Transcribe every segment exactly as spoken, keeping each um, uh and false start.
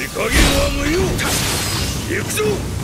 加減は無用。行くぞ。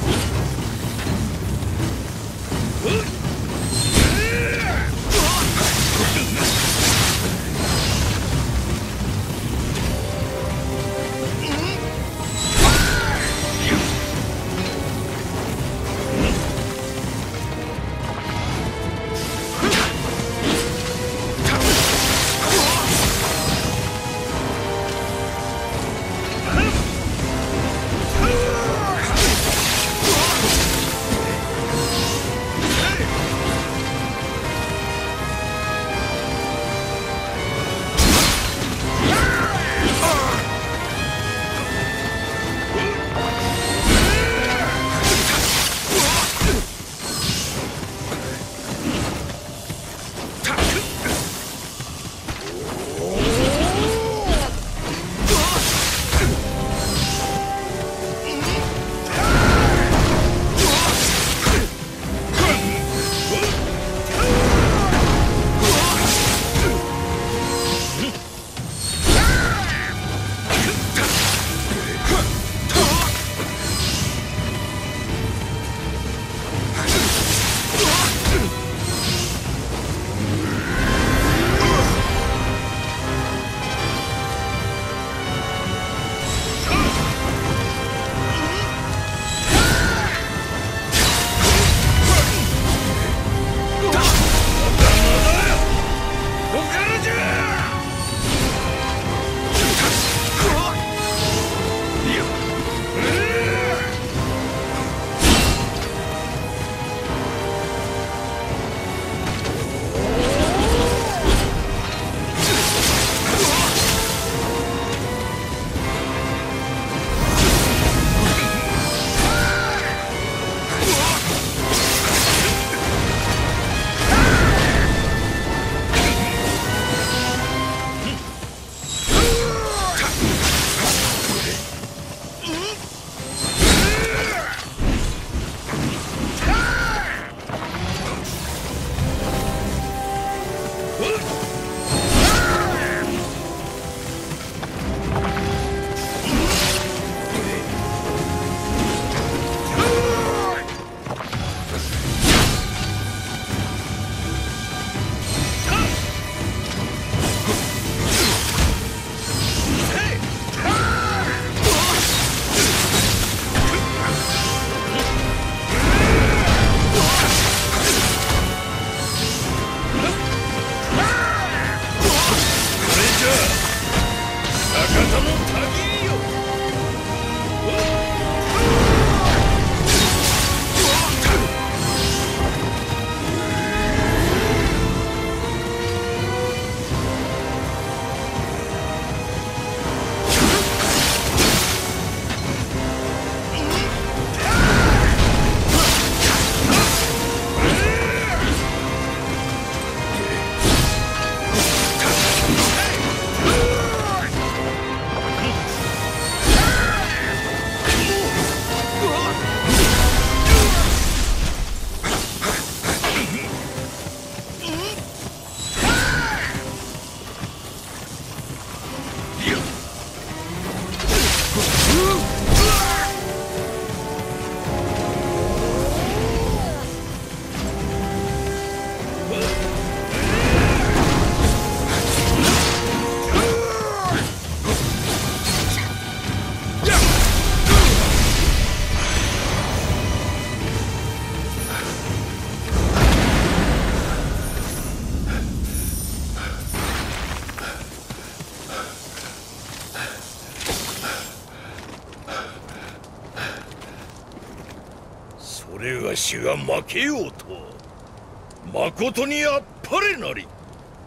それがしが負けようとはまことにあっぱれなり。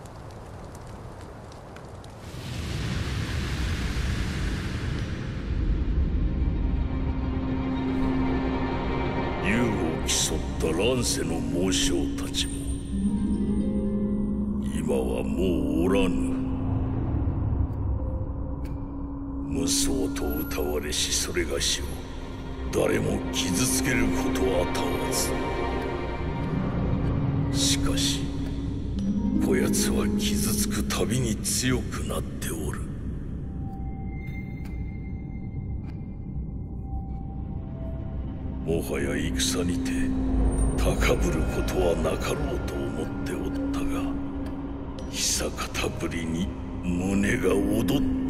竜を競った乱世の猛将たちも今はもうおらぬ。無双と謳われしそれがしを誰も傷つけることはたわず。しかしこやつは傷つくたびに強くなっておる。 もはや戦にて高ぶることはなかろうと思っておったが久方ぶりに胸が躍った